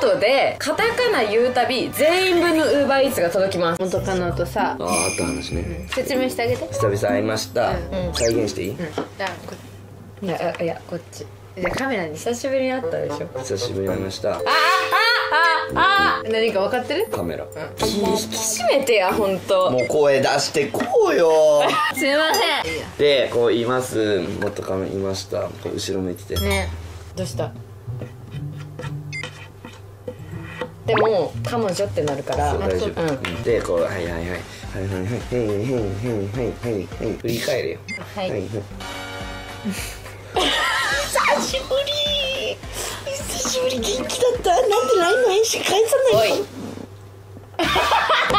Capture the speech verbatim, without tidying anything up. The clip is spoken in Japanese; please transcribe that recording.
後でカタカナ言うたび全員分のウーバーイーツが届きます。元カノとさ、 ああ、あった話ね。 説明してあげて。 久々会いました。再現していい？ うん。じゃあこいやいやこっち。じゃあカメラに久しぶりに会ったでしょ。 久しぶりに会いました。 あああああ何か分かってる？ カメラ。 気引き締めてや本当。 もう声出してこうよ。 すいません。 でこう言います。元カノいました。こう後ろ向いてて。 ね。どうした？でも彼女ってなるからそう大丈夫、 うん、 でこうはいはいはいはいはいはいはいはいはいはい振り返れよ。 はい、はい、 久しぶり久しぶり元気だった。なんでラインの返信返さないの。